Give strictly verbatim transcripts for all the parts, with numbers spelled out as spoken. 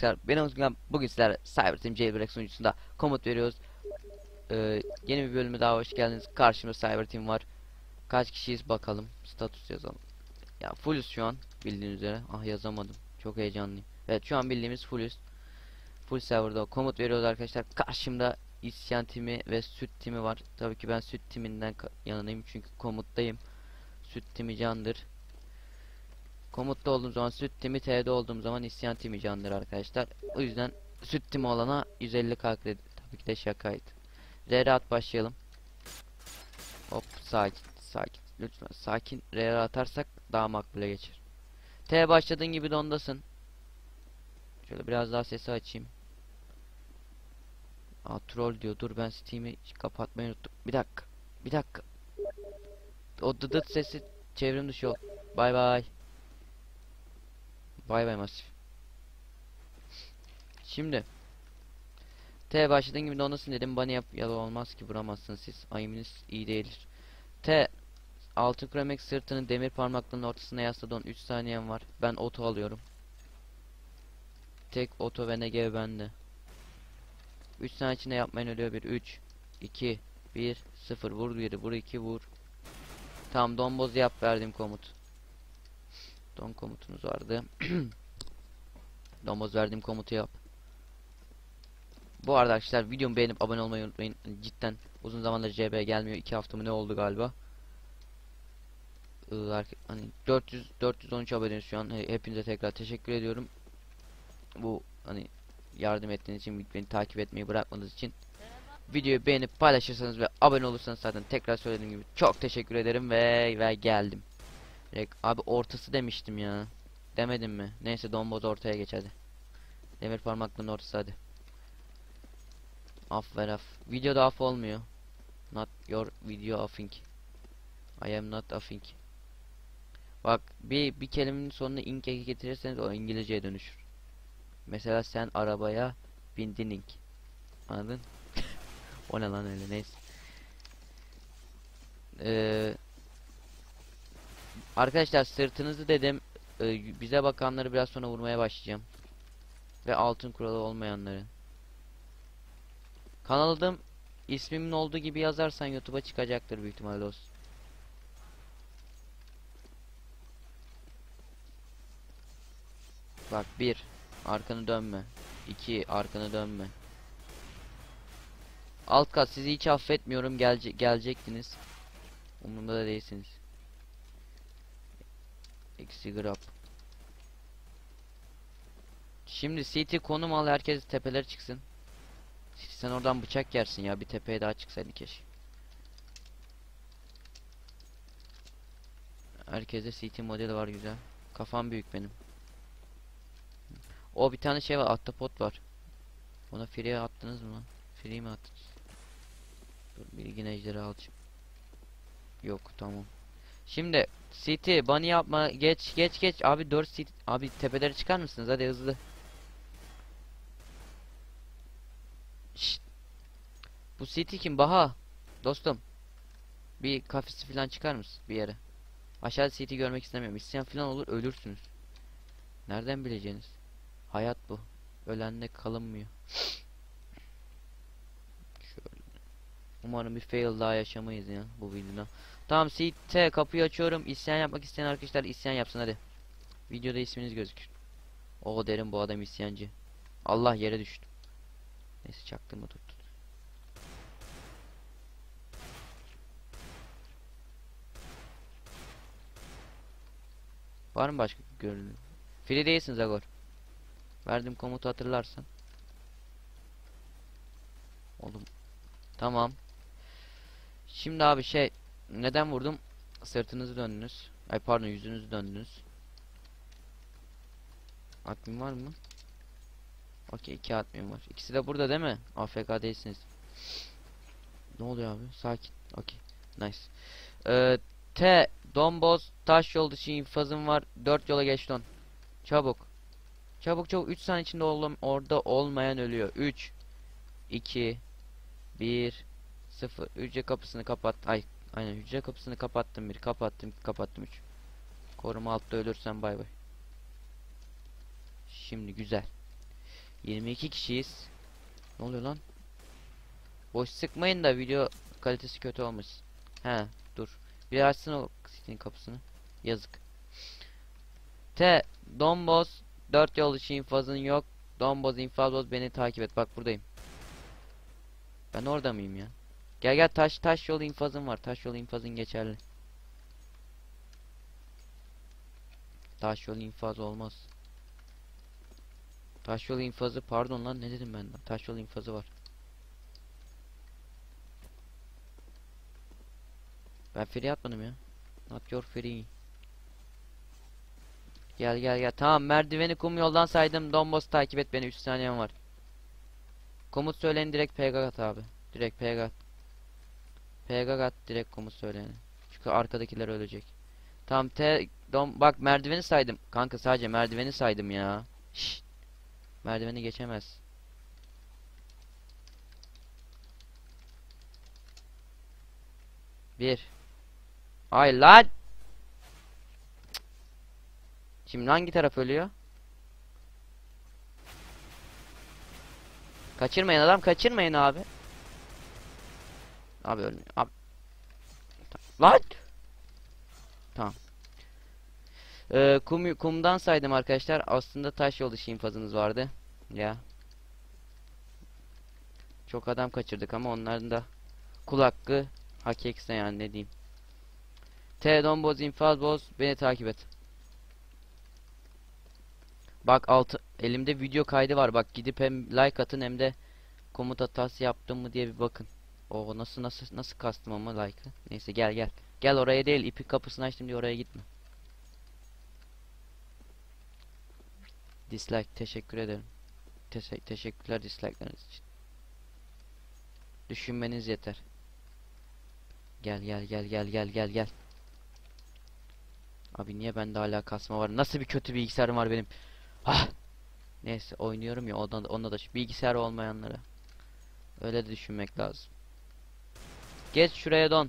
arkadaşlar. Benim bugün, bugün sizlere Cyberteam Jailbreak sunucusunda komut veriyoruz. Ee, yeni bir bölüme daha hoş geldiniz. Karşımda Cyberteam var. Kaç kişiyiz bakalım. Status yazalım. Ya fullüz şu an bildiğiniz üzere. Ah yazamadım. Çok heyecanlıyım. Evet şu an bildiğimiz fullüz. Full serverda komut veriyoruz arkadaşlar. Karşımda isyan timi ve süt timi var. Tabii ki ben süt timinden yanındayım çünkü komuttayım. Süt timi candır. Komutta olduğum zaman süt timi, T'de olduğum zaman isyan timi candır arkadaşlar. O yüzden süt timi olana yüz elli k kredi. Tabii ki de şakaydı. R at başlayalım. Hop sakin sakin. Lütfen sakin. R atarsak daha makbule geçer. T başladığın gibi de ondasın. Şöyle biraz daha sesi açayım. Aa troll diyor. Dur ben Steam'i kapatmayı unuttum. Bir dakika. Bir dakika. O dıdıt sesi çevrim dışı ol. Bay bay. Bay bay Masif. Şimdi T başladığın gibi de ondasın dedim. Bana yap ya da olmaz ki vuramazsınız siz. Ayımınız iyi değildir. T altın kromek sırtını demir parmaklarının ortasına yasladığın üç saniyen var. Ben oto alıyorum. Tek oto ve nege bende. üç saniye içinde yapmayın ölüyor bir. üç iki bir sıfır vur biri vur iki vur. Tamam domboz yap verdiğim komut. Don komutunuz vardı. Domboz verdiğim komutu yap. Bu arada arkadaşlar videomu beğenip abone olmayı unutmayın. Cidden uzun zamandır C B gelmiyor. iki hafta mı ne oldu galiba. Ee, hani dört yüz dört yüz on üç aboneniz şu an. Hepinize tekrar teşekkür ediyorum. Bu hani yardım ettiğiniz için, beni takip etmeyi bırakmadığınız için. Videoyu beğenip paylaşırsanız ve abone olursanız zaten tekrar söylediğim gibi çok teşekkür ederim ve ve geldim. Direkt, abi ortası demiştim ya. Demedim mi? Neyse domboz ortaya geç hadi. Demir parmakların ortası hadi. Af ver af. Videoda af olmuyor. Not your video offing. I am not offing. Bak bir bir kelimenin sonuna ink eki getirirseniz o İngilizceye dönüşür. Mesela sen arabaya bindin ink. Anladın? O ne lan öyle neyse. Ee, arkadaşlar sırtınızı dedim. Ee, bize bakanları biraz sonra vurmaya başlayacağım. Ve altın kuralı olmayanları. Kanal adım ismimin olduğu gibi yazarsan YouTube'a çıkacaktır büyük ihtimalle dostum. Bak bir arkanı dönme. iki arkanı dönme. Alt kat sizi hiç affetmiyorum gelce gelecektiniz. Umurumda da değilsiniz. Eksi grab. Şimdi C T konum al herkes tepeler çıksın. Sen oradan bıçak yersin ya bir tepeye daha çıksaydı keşke. Herkeste C T modeli var güzel. Kafam büyük benim. O bir tane şey var ahtapot var. Ona free attınız mı lan? Free mi attınız? Dur bilgin ejderi alacağım. Yok tamam. Şimdi City bunny yapma geç geç geç abi dört city abi tepeleri çıkar mısınız hadi hızlı. Şşt. Bu City kim Baha dostum bir kafesi falan çıkar mısın bir yere. Aşağıda City görmek istemiyorum isyan falan olur ölürsünüz. Nereden bileceğiniz hayat bu ölenle kalınmıyor. Şöyle. Umarım bir fail daha yaşamayız ya bu videoda. Tamam C T kapıyı açıyorum isyan yapmak isteyen arkadaşlar isyan yapsın hadi. Videoda isminiz gözükür. O derim bu adam isyancı. Allah yere düştü. Neyse çaktığımı tuttu. Var mı başka görünüm? Free değilsin Zagor. Verdiğim komutu hatırlarsan. Oğlum. Tamam. Şimdi abi şey. Neden vurdum? Sırtınızı döndünüz. Ay pardon yüzünüzü döndünüz. Admin var mı? Okey iki admin var. İkisi de burada değil mi? A F K değilsiniz. Ne oluyor abi? Sakin. Okey. Nice. Ee, T. Domboz. Taş yol dışı infazım var. dört yola geç don. Çabuk. Çabuk çabuk üç saniye içinde oğlum orada olmayan ölüyor. üç iki bir sıfır. Hücre kapısını kapat. Ay aynen hücre kapısını kapattım bir. Kapattım kapattım üç. Koruma altta ölürsen bay bay. Şimdi güzel. yirmi iki kişiyiz. Ne oluyor lan? Boş sıkmayın da video kalitesi kötü olmuş. He dur. Bir açsın o sitenin kapısını. Yazık. T. Domboz. Dört yol dışı infazın yok. Domboz infaz boz beni takip et. Bak buradayım. Ben orada mıyım ya? Gel gel taş taş yolu infazın var. Taş yolu infazın geçerli. Taş yolu infaz olmaz. Taş yolu infazı pardon lan ne dedim ben? Taş yolu infazı var. Ben free atmadım ya. Not your free. Gel gel gel. Tamam merdiveni kum yoldan saydım. Domboz takip et beni. üç saniyem var. Komut söyleyin direkt P G at abi. Direkt P G at. P G at direkt komut söyleyin. Çünkü arkadakiler ölecek. Tamam T dom bak merdiveni saydım. Kanka sadece merdiveni saydım ya. Şşt. Merdiveni geçemez. Bir. Ay lan. Şimdi hangi taraf ölüyor? Kaçırmayın adam kaçırmayın abi. Abi ölmüyor. Abi. Lan. Tamam. Ee, kum, kumdan saydım arkadaşlar. Aslında taş yol dışı infazınız vardı. Ya. Çok adam kaçırdık ama onların da kul hakkı hak eksene yani ne diyeyim. T domboz infaz boz beni takip et. Bak altı elimde video kaydı var. Bak gidip hem like atın hem de komut hatası yaptım mı diye bir bakın. O nasıl nasıl nasıl kastım ama like'ı. Neyse gel gel. Gel oraya değil ipin kapısını açtım diye oraya gitme. Dislike teşekkür ederim. Te teşekkürler dislike'larınız için. Düşünmeniz yeter. Gel gel gel gel gel gel gel. Abi niye bende hala kasma var? Nasıl bir kötü bilgisayarım var benim? Ah. Neyse oynuyorum ya ondan onda da şu bilgisayar olmayanlara. Öyle de düşünmek lazım. Geç şuraya don.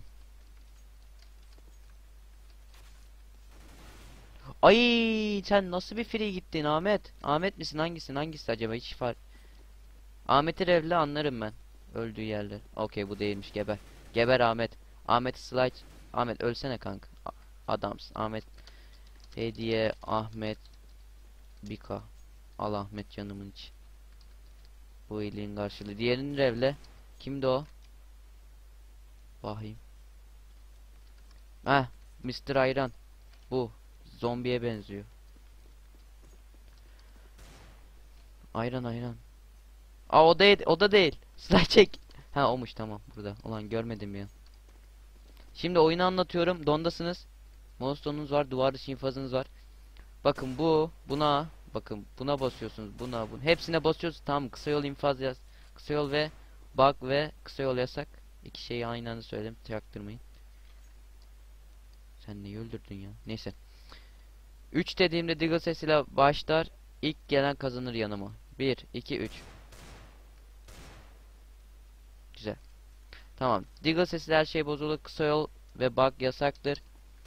Ay sen nasıl bir free gittin Ahmet? Ahmet misin hangisin hangisi acaba hiç fark. Ahmet'i revle anlarım ben. Öldüğü yerler. Okey bu değilmiş geber. Geber Ahmet. Ahmet slide. Ahmet ölsene kanka. A adamsın Ahmet. Hediye Ahmet Bika. Al Ahmet canımın içi. Bu iyiliğin karşılığı. Diğerini revle. Kimdi o? Bakayım. Heh. mister Ayran. Bu. Zombiye benziyor. Ayran ayran. Aa o değil. O da değil. Slide çek. Ha olmuş tamam burada. Ulan görmedim ya. Şimdi oyunu anlatıyorum. Dondasınız. Mouse'unuz var. Duvar dışı infazınız var. Bakın bu. Buna. Bakın buna basıyorsunuz. Buna. Buna. Hepsine basıyorsunuz. Tamam kısa yol infaz yaz. Kısa yol ve bug ve kısa yol yasak. İki şeyi aynı anda söyledim. Çaktırmayın. Sen neyi öldürdün ya? Neyse. üç dediğimde Diggle sesiyle başlar. İlk gelen kazanır yanıma. bir, iki, üç. Güzel. Tamam. Diggle sesiyle her şey bozulur. Kısa yol ve bug yasaktır.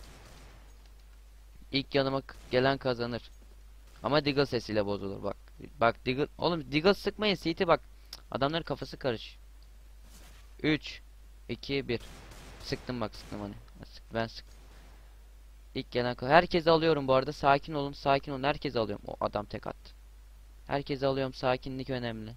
İlk yanıma gelen kazanır. Ama Diggle sesiyle bozulur bak. Bak Diggle. Oğlum Diggle sıkmayın. C T bak. Adamların kafası karış. üç, iki, bir. Sıktım bak sıktım hani. Ben sıktım. İlk gelen herkesi alıyorum bu arada. Sakin olun, sakin olun. Herkesi alıyorum. O adam tek attı. Herkesi alıyorum. Sakinlik önemli.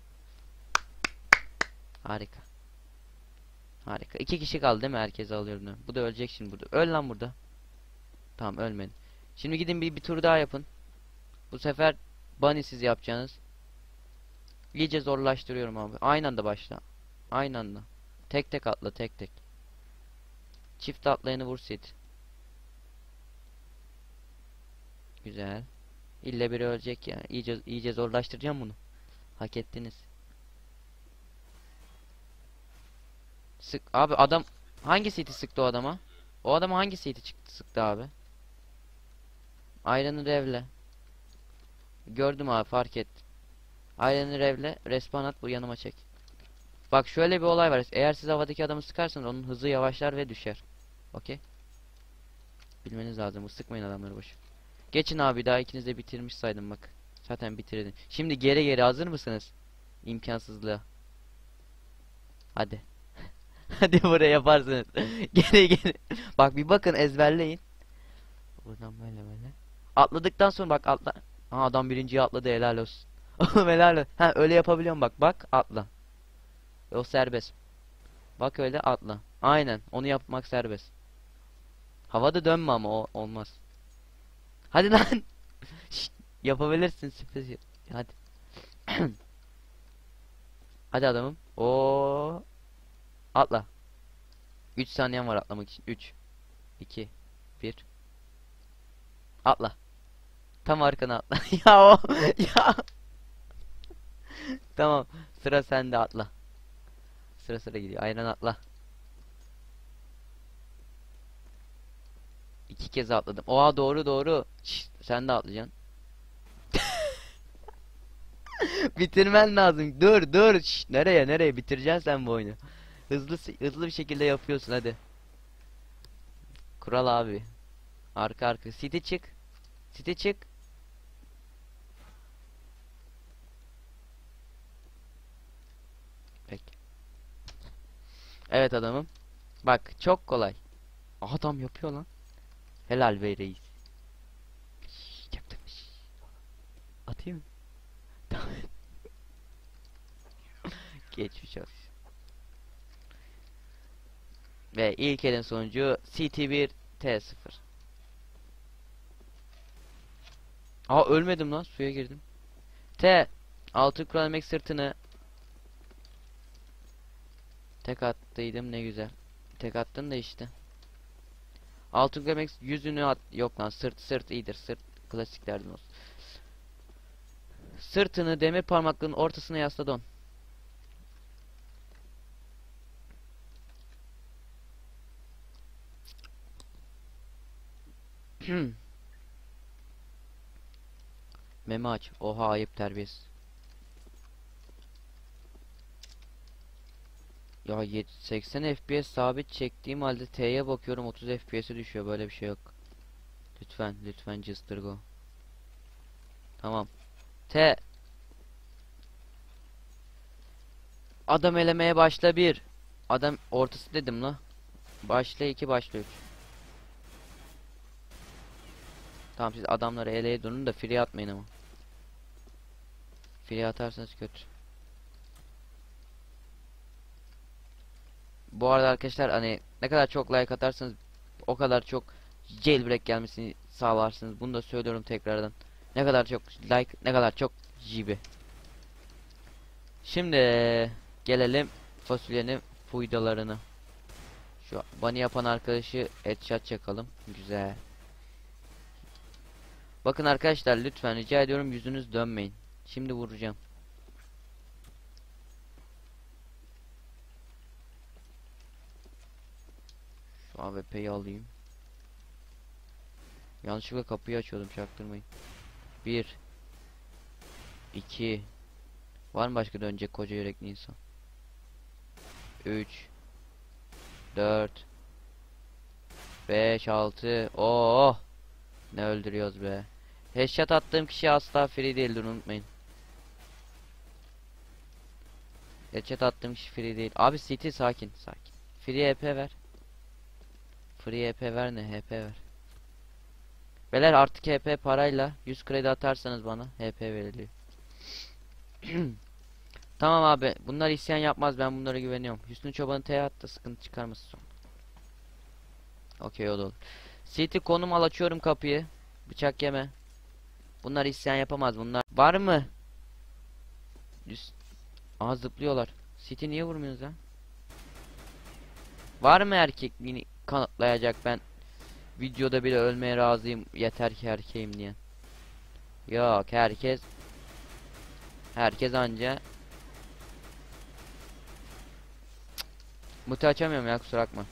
Harika. Harika. İki kişi kaldı değil mi? Herkesi alıyorum. Bu da ölecek şimdi burada. Öl lan burada. Tamam ölmedi. Şimdi gidin bir, bir tur daha yapın. Bu sefer bunny'siz yapacağınız. İyice zorlaştırıyorum abi. Aynı anda başla. Aynı anda. Tek tek atla tek tek. Çift atlayanı vur sit. Güzel. İlle biri ölecek ya. İyice iyice zorlaştıracağım bunu. Hak ettiniz. Sık abi adam hangi siti sıktı o adama? O adama hangi siti çıktı sıktı abi? Ayranı revle. Gördüm abi fark ettim. Ayranı revle. Respawn at bu yanıma çek. Bak şöyle bir olay var. Eğer siz havadaki adamı sıkarsanız onun hızı yavaşlar ve düşer. Okey. Bilmeniz lazım. Sıkmayın adamları boş. Geçin abi daha ikiniz de bitirmiş saydım bak. Zaten bitirdin. Şimdi geri geri hazır mısınız? İmkansızlığa. Hadi. Hadi buraya yaparsınız. Geri geri. Bak bir bakın, ezberleyin. Buradan böyle böyle. Atladıktan sonra bak atla. Ha, adam birinciyi atladı, helal olsun. Oğlum helal olsun. Ha, öyle yapabiliyorum bak, bak atla. O serbest. Bak öyle atla. Aynen, onu yapmak serbest. Havada dönme ama o olmaz. Hadi lan. Şşt, yapabilirsin sürpriz. yap- Hadi. Hadi adamım. O atla. üç saniyen var atlamak için. üç iki bir. Atla. Tam arkana atla. Ya o ya. Tamam. Sıra sende, atla. Sıra sıra gidiyor. Aynen atla. İki kez atladım. Oha, doğru doğru. Şşt, sen de atlayacaksın. Bitirmen lazım. Dur dur. Şşt, nereye nereye bitireceksin sen bu oyunu? Hızlı hızlı bir şekilde yapıyorsun, hadi. Kural abi. Arka arka. City çık. City çık. Peki. Evet adamım. Bak çok kolay. Adam yapıyor lan. Helal be reis. Şşş, yaptım. Şşş. Atayım mı? Tamam. Geçmiş olsun. Ve ilk elin sonucu C T bir T sıfır. Aa, ölmedim lan, suya girdim. T altı kronomek sırtını tek attıydım, ne güzel. Tek attın da işte. Altın kronomek yüzünü at, yok lan, sırt sırt iyidir, sırt klasiklerden olsun. Sırtını demir parmaklarının ortasına yasla, don. Meme aç. Oha, ayıp, terbiyesiz. Ya yet- seksen F P S sabit çektiğim halde T'ye bakıyorum, otuz F P S'e düşüyor, böyle bir şey yok. Lütfen lütfen Cıstırgo. Tamam. T. Adam elemeye başla, bir. Adam ortası dedim la. Başla iki, başla üç. Tamam, siz adamları eleye durun da free atmayın ama. Free atarsanız kötü. Bu arada arkadaşlar, hani ne kadar çok like atarsanız o kadar çok jailbreak gelmesini sağlarsınız. Bunu da söylüyorum tekrardan. Ne kadar çok like, ne kadar çok G B. Şimdi gelelim fasulyenin fuydalarını. Şu bunny yapan arkadaşı headshot çakalım. Güzel. Bakın arkadaşlar, lütfen rica ediyorum, yüzünüz dönmeyin. Şimdi vuracağım. Şu A W P'yi alayım. Yanlışlıkla kapıyı açıyordum, çaktırmayın. Bir iki. Var mı başka dönecek koca yürekli insan? üç dört beş altı. Oh! Ne öldürüyoruz be. Headshot attığım kişi asla free değildir, unutmayın. Headshot attığım kişi free değil. Abi City, sakin sakin. Free H P ver. Free H P ver ne? H P ver. Beyler, artık H P parayla yüz kredi atarsanız bana H P veriliyor. Tamam abi, bunlar isyan yapmaz, ben bunlara güveniyorum. Hüsnü Çoban'ı T'ye attı, sıkıntı çıkarmasın sonra. Okey, o da olur. City konum al, açıyorum kapıyı. Bıçak yeme. Bunlar isyan yapamaz, bunlar. Var mı? Üst. Aha, zıplıyorlar. City niye vurmuyoruz ya? Var mı erkek beni kanıtlayacak, ben videoda bile ölmeye razıyım, yeter ki erkeğim diye. Yok, herkes herkes anca. Muti açamıyorum ya, kusura bakma.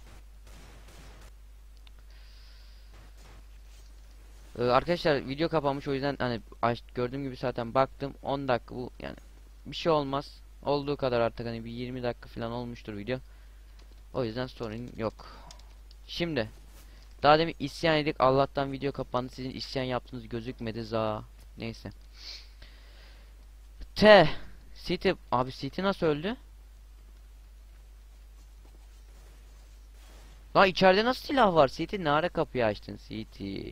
Ee, arkadaşlar video kapanmış, o yüzden hani aç, gördüğüm gibi zaten baktım, on dakika bu, yani bir şey olmaz. Olduğu kadar artık, hani bir yirmi dakika falan olmuştur video. O yüzden sorun yok. Şimdi daha demin isyan edik, Allah'tan video kapandı, sizin isyan yaptığınız gözükmedi za. Neyse. T. City. Abi City nasıl öldü? Lan içeride nasıl silah var? City ne ara kapıyı açtın? City.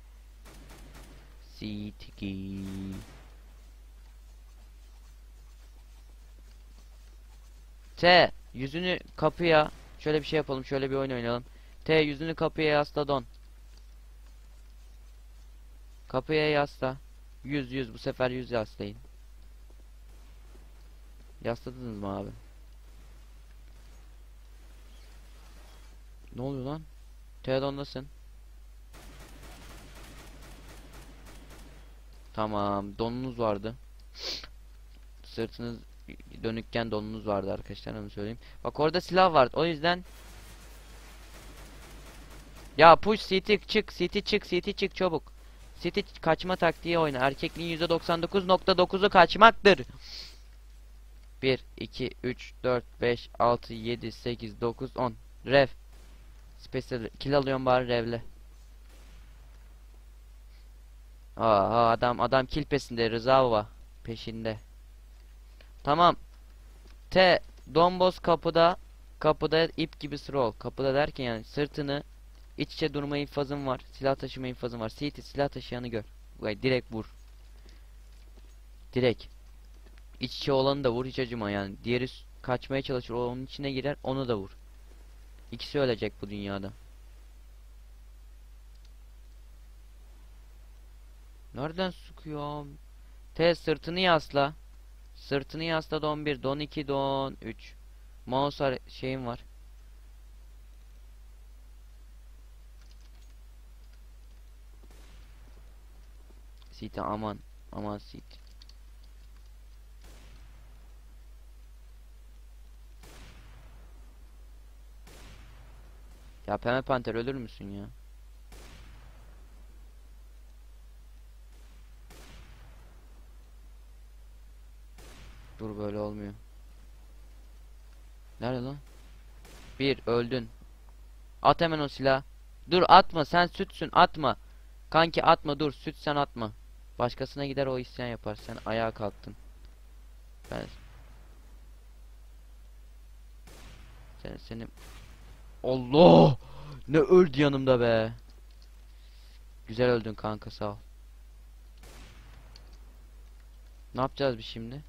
City. T. Yüzünü kapıya. Şöyle bir şey yapalım. Şöyle bir oyun oynayalım. T. Yüzünü kapıya yasla don. Kapıya yasla. Yüz yüz. Bu sefer yüz yaslayın. Yasladınız mı abi? Ne oluyor lan? T dondasın. Tamam. Donunuz vardı. Sırtınız dönükken donunuz vardı arkadaşlar, onu söyleyeyim. Bak orada silah var. O yüzden ya push city çık, city çık, city çık çabuk. City kaçma taktiği oyna. Erkekliğin yüzde doksan dokuz nokta dokuzu kaçmaktır. bir iki üç dört beş altı yedi sekiz dokuz on. Rev. Special kill alıyorum bari revle. Aa adam adam kill pesinde, Rıza Baba peşinde. Tamam. T. Domboz kapıda. Kapıda ip gibi sıra ol. Kapıda derken yani sırtını iç içe durma infazın var. Silah taşıma infazın var. City silah taşıyanı gör. Vay direkt vur. Direkt. İç içe olanı da vur, hiç acıma yani. Diğeri kaçmaya çalışır, o onun içine girer, onu da vur. İkisi ölecek bu dünyada. Nereden sıkıyor? T sırtını yasla. Sırtını yasla don bir, don iki, don üç. Mouse şeyim var. City aman. Aman City. Ya Pembe Panter ölür müsün ya? Dur böyle olmuyor. Nerede lan? Bir öldün. At hemen o silah. Dur atma, sen sütsün, atma. Kanki atma, dur süt, sen atma. Başkasına gider, o isyan yapar. Sen ayağa kalktın. Ben sen senin Allah! Ne öldü yanımda be. Güzel öldün kanka, sağ ol. Ne yapacağız biz şimdi?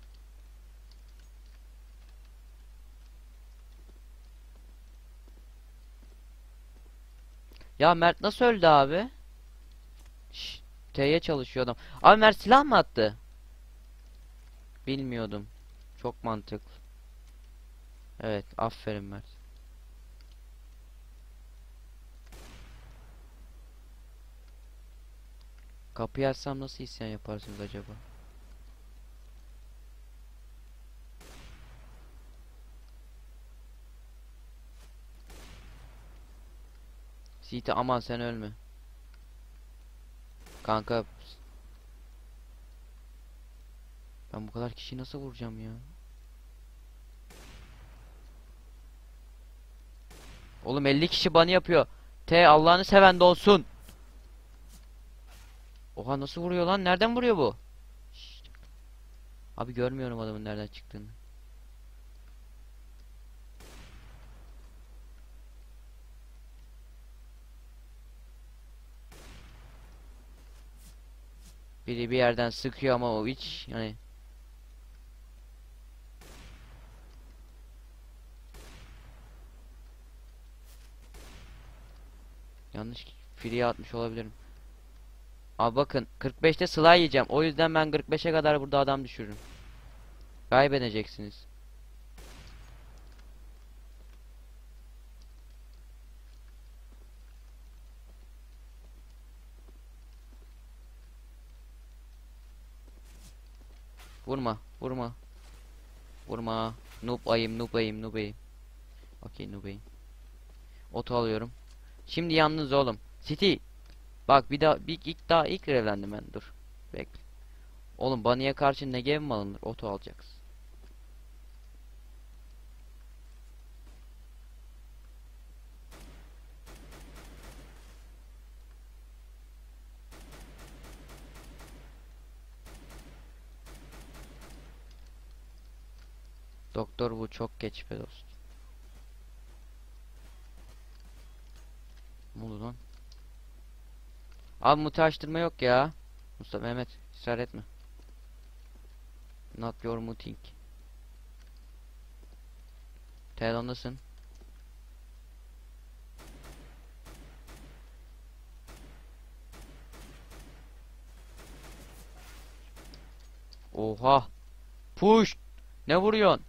Ya Mert nasıl öldü abi? Şşş, T'ye çalışıyor adam. Abi Mert silah mı attı? Bilmiyordum. Çok mantıklı. Evet, aferin Mert. Kapıyı açsam nasıl isyan yaparsınız acaba? Siti aman sen ölme. Kanka ben bu kadar kişiyi nasıl vuracağım ya? Oğlum elli kişi bana yapıyor. T Allah'ını seven de olsun. Oha nasıl vuruyor lan? Nereden vuruyor bu? Şşt. Abi görmüyorum adamın nereden çıktığını. Biri bir yerden sıkıyor ama o hiç yani. Yanlış free atmış olabilirim. Abi bakın kırk beşte slay yiyeceğim. O yüzden ben kırk beşe kadar burada adam düşürürüm. Kaybedeceksiniz. Vurma, vurma. Vurma. Noob ayım, noob ayım, noob ayım. Okey, noob ayım. Oto alıyorum. Şimdi yalnız oğlum. City. Bak bir daha bir ilk daha ilk revlendim ben. Dur. Bekle. Oğlum Bunny'e karşı ne game mi alınır? Oto alacaksın. Doktor bu çok geç be dost. Ne oldu lan? Abi muti açtırma yok ya. Mustafa Mehmet ısrar etme. Not your muting. Telefondasın. Oha. Push. Ne vuruyorsun?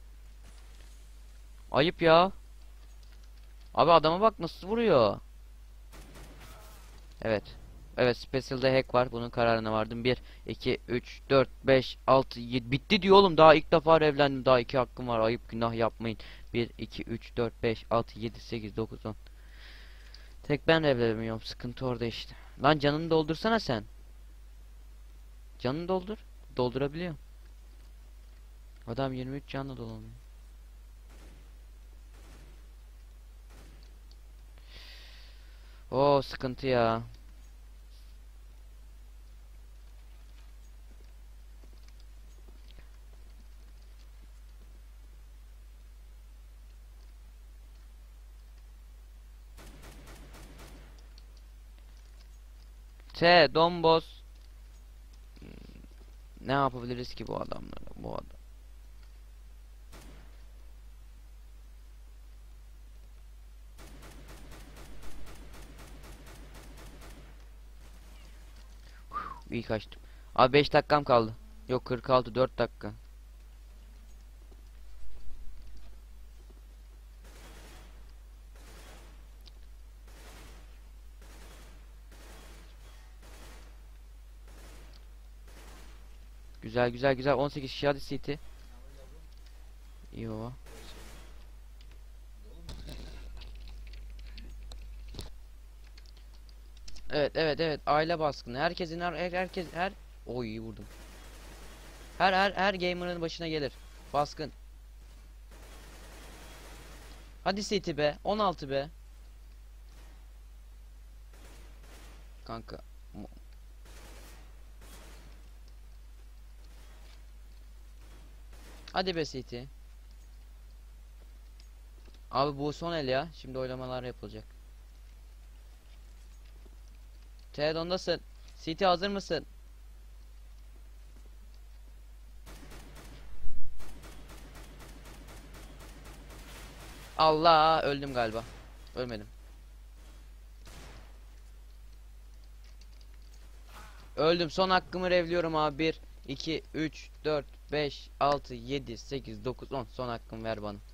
Ayıp ya. Abi adama bak nasıl vuruyor. Evet. Evet, Special'da hack var. Bunun kararına vardım. bir, iki, üç, dört, beş, altı, yedi. Bitti diyor oğlum. Daha ilk defa evlendim. Daha iki hakkım var. Ayıp, günah yapmayın. bir, iki, üç, dört, beş, altı, yedi, sekiz, dokuz, on. Tek ben evlenemiyorum. Sıkıntı orada işte. Lan canını doldursana sen. Canını doldur. Doldurabiliyor. Adam yirmi üç canla dolanıyor. Oo, sıkıntı ya. T Dombos. Ne yapabiliriz ki bu adamlara? Bu adam. İyi kaçtım. Abi beş dakikam kaldı. Yok, kırk altı, dört dakika. Güzel güzel güzel, on sekiz kişi, hadi City. Yo. Evet evet evet, aile baskını. Herkesin her, her herkes her oy iyi vurdum. Her her her gamer'ın başına gelir. Baskın. Hadi City be. on altı be. Kanka. Hadi be City. Abi bu son el ya. Şimdi oylamalar yapılacak. Teodon'dasın. City hazır mısın? Allah, öldüm galiba. Ölmedim. Öldüm. Son hakkımı revliyorum abi. bir, iki, üç, dört, beş, altı, yedi, sekiz, dokuz, on. Son hakkımı ver bana.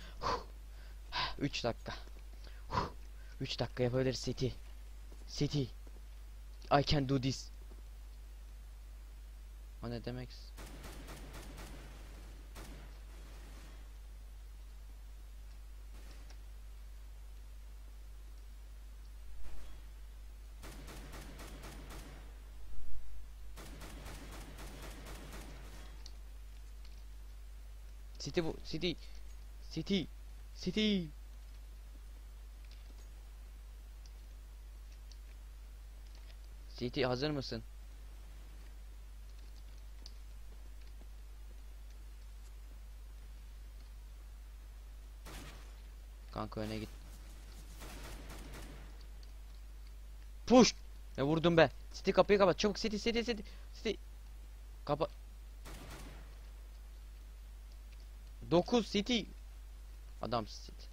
üç dakika. üç dakika yapabiliriz City. City. I can do this. O ne demek? City bu. City. City. City. City hazır mısın? Kanka öne git. Push. Ne vurdum be. City kapıyı kapat. Çabuk City City City. City. Kapa. dokuz City. Adam City.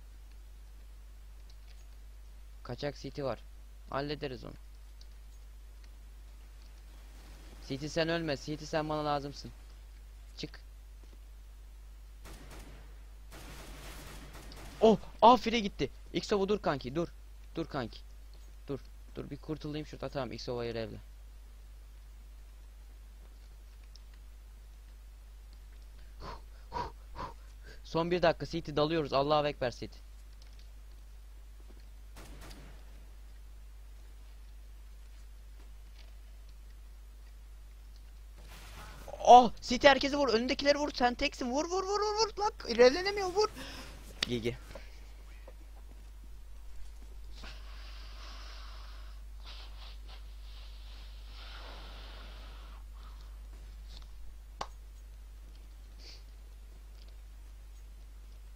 Kaçak City var. Hallederiz onu. City sen ölme. City sen bana lazımsın. Çık. Oh, afire gitti. Xova dur kanki, dur. Dur kanki. Dur. Dur bir kurtulayım şurada, tamam. Xova'yı revle. Son bir dakika City dalıyoruz. Allahu ekber City. Oh, City herkesi vur. Önündekileri vur. Sen teksin. Vur vur vur vur vur. Bak revlenemiyor, vur. Gigi.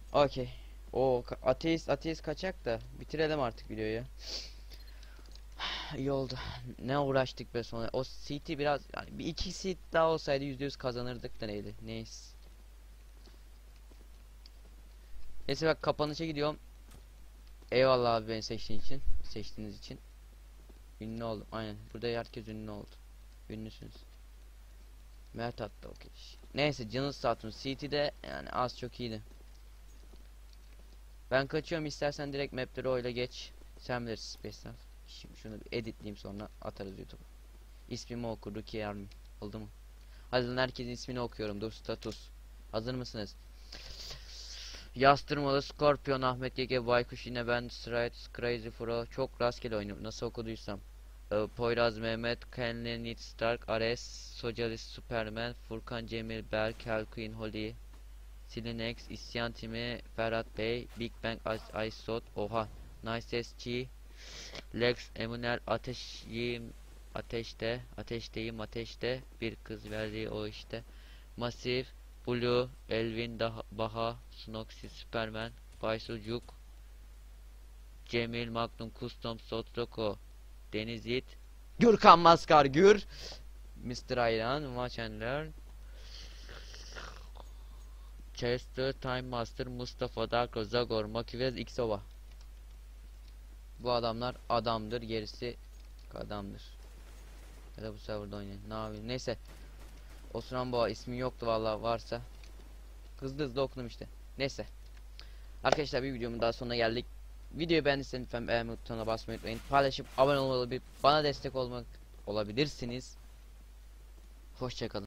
Okey. O ateist ateist kaçak da bitirelim artık videoyu. İyi oldu. Ne uğraştık be sonra. O C T biraz yani bir iki seat daha olsaydı yüzde yüz kazanırdık da neydi. Neyse. Neyse bak kapanışa gidiyorum. Eyvallah abi beni seçtiğin için. Seçtiğiniz için. Ünlü oldum. Aynen. Burada herkes ünlü oldu. Ünlüsünüz. Mert attı okey. Neyse canınız sağ olsun. C T'de yani az çok iyiydi. Ben kaçıyorum, istersen direkt mapleri oyla geç. Sen bilirsin Space'den. Şimdi şunu bir editleyeyim sonra atarız YouTube'a. İsmimi oku Rukiye Army. Oldu mu? Hadi lan herkesin ismini okuyorum. Dur status. Hazır mısınız? Yastırmalı Scorpion Ahmet Yege Baykuş yine ben Strides Crazy Fro çok rastgele oynuyorum nasıl okuduysam. Ee, Poyraz Mehmet Kenley Nit Stark Ares Socialist Superman Furkan Cemil Berk Helquin Holly Silinex İsyan Timi Ferhat Bey Big Bang Ice Ice Sot Oha Nice S G Lex Emunel Ateşyim Ateşte Ateşteyim Ateşte bir kız verdiği o işte Masif Blue, Elvin Daha Baha, Snoxy Superman, Baysucuk, Cemil Magnum Custom Sotroko, Deniz Yiğit, Gürkan Maskar Gür, mister Ayran, Watch and Learn, Chester, Time Master, Mustafa Darko, Zagor, Makivez, Xova. Bu adamlar adamdır, gerisi adamdır. Ya da bu serverda oynayın. Ne yapayım? Neyse. Osman Boğa ismi yoktu vallahi, varsa. Hızlı hızlı okudum işte. Neyse. Arkadaşlar bir videomun daha sonuna geldik. Videoyu beğendiyseniz lütfen beğenme butonuna basmayı unutmayın. Paylaşıp abone olmayı, bana destek olmak olabilirsiniz. Hoşça kalın.